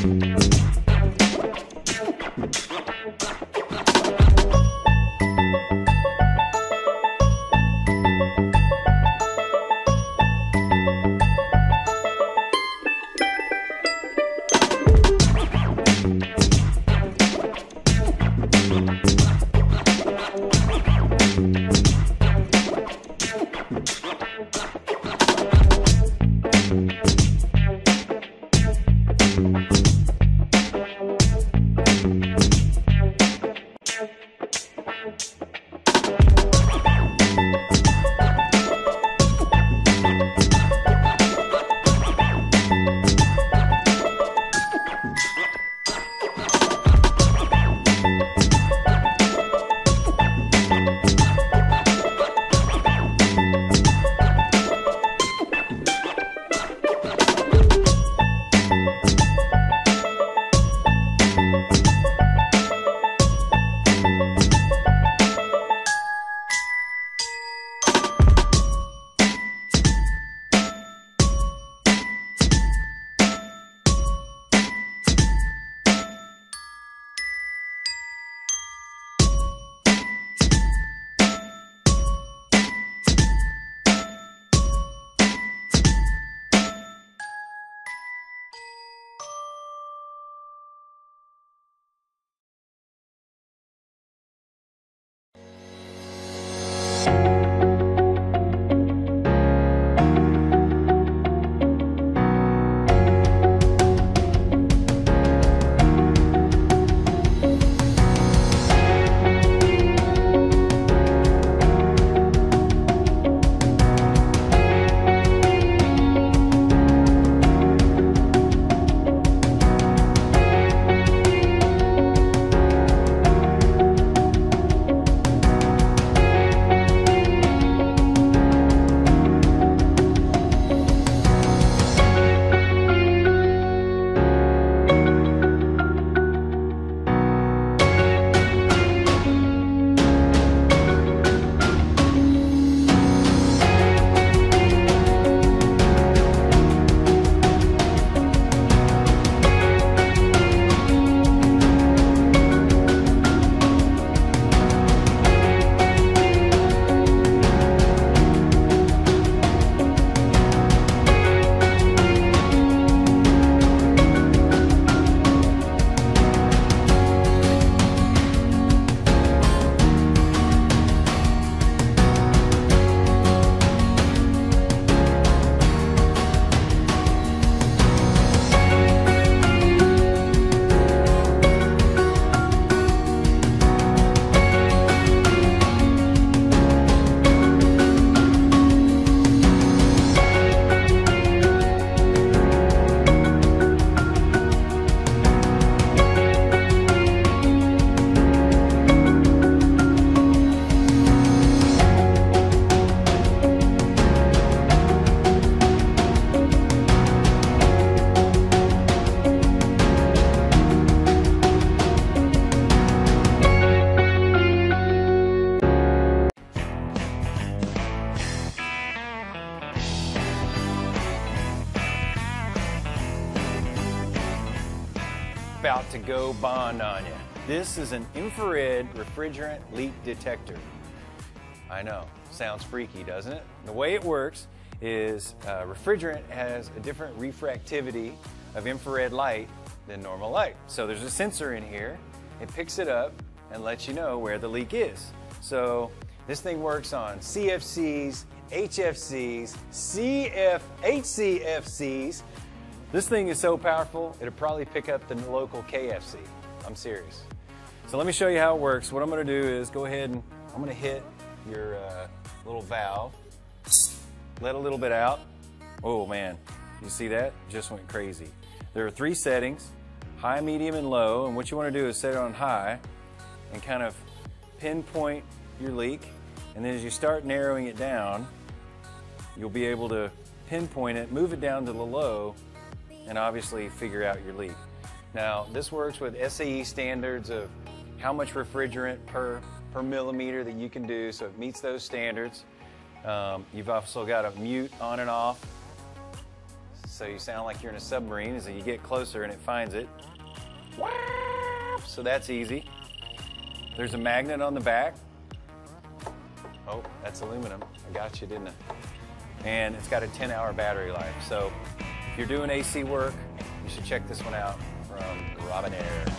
About to go bond on you. This is an infrared refrigerant leak detector. I know, sounds freaky, doesn't it? The way it works is refrigerant has a different refractivity of infrared light than normal light. So there's a sensor in here, it picks it up and lets you know where the leak is. So this thing works on CFCs, HFCs, HCFCs. This thing is so powerful, it'll probably pick up the local KFC. I'm serious. So let me show you how it works. What I'm gonna do is go ahead and I'm gonna hit your little valve, let a little bit out. Oh man, you see that? Just went crazy. There are 3 settings, high, medium, and low, and what you wanna do is set it on high and kind of pinpoint your leak, and then as you start narrowing it down, you'll be able to pinpoint it, move it down to the low, and obviously figure out your leak. Now, this works with SAE standards of how much refrigerant per millimeter that you can do, so it meets those standards. You've also got a mute on and off so you sound like you're in a submarine as you get closer and it finds it. So that's easy. There's a magnet on the back. Oh, that's aluminum. I got you, didn't I? And it's got a 10-hour battery life. So if you're doing AC work, you should check this one out from Robinair.